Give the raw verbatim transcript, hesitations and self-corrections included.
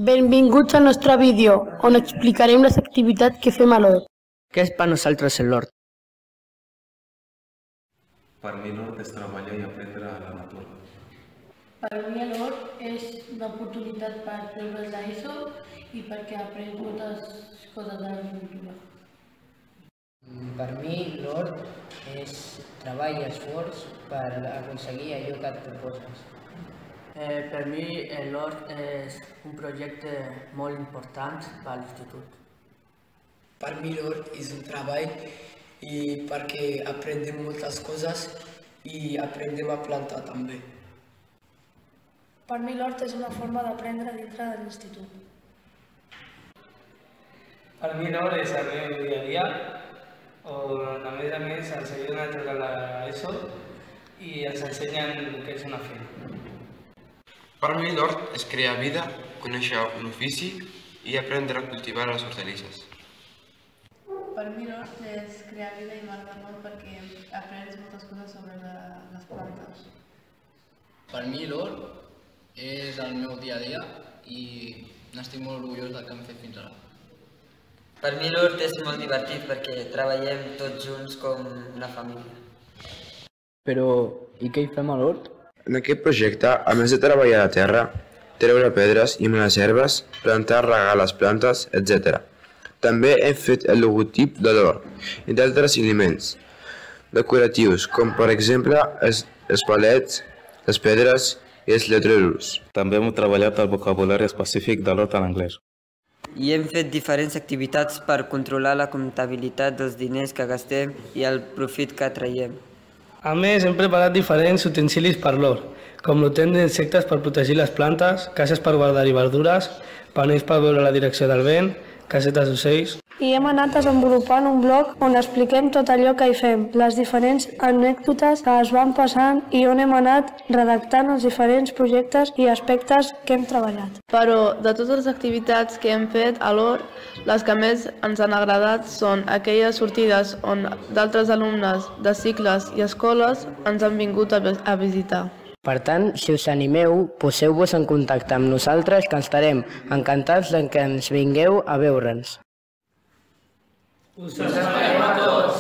Benvinguts al nostre vídeo, on explicarem les activitats que fem a l'hort. Què és per nosaltres l'hort? Per mi l'hort és treballar i aprendre a la natura. Per mi l'hort és una oportunitat per treure l'ESO i perquè aprenc moltes coses de l'agricultura. Per mi l'hort és treball i esforç per aconseguir allò que et proposes. Eh, per mi l'hort és un projecte molt important per l'institut. Per mi l'hort és un treball i perquè aprendem moltes coses i aprendem a plantar també. Per mi l'hort és una forma d'aprendre dintre de l'institut. Per mi l'hort és el meu dia a dia, on a més a més ens ajuden a treure l'ESO i ens ensenyen què és una feina. Per mi l'hort és crear vida, conèixer un ofici i aprendre a cultivar les hortalisses. Per mi l'hort és crear vida i m'agrada molt perquè aprens moltes coses sobre la, les plantes. Per mi l'hort és el meu dia a dia i n'estic molt orgullós del que hem fet fins ara. Per mi l'hort és molt divertit perquè treballem tots junts com una família. Però i què hi fem a l'hort? En aquest projecte, a més de treballar la terra, treure pedres i les herbes, plantar, regar les plantes, etcètera. També hem fet el logotip de l'hort i d'altres elements decoratius, com per exemple els, els palets, les pedres i els letreros. També hem treballat el vocabulari específic de l'hort en anglès. I hem fet diferents activitats per controlar la comptabilitat dels diners que gastem i el profit que traiem. A més, hem preparat diferents utensilis per l'hort, com l'hotel d'insectes per protegir les plantes, caixes per guardar-hi verdures, panells per veure la direcció del vent, casetes d'ocells. I hem anat desenvolupant un blog on expliquem tot allò que hi fem, les diferents anècdotes que es van passant i on hem anat redactant els diferents projectes i aspectes que hem treballat. Però de totes les activitats que hem fet a l'hort, les que més ens han agradat són aquelles sortides on d'altres alumnes de cicles i escoles ens han vingut a visitar. Per tant, si us animeu, poseu-vos en contacte amb nosaltres que estarem encantats de que ens vingueu a veure'ns. Us esperem a tots!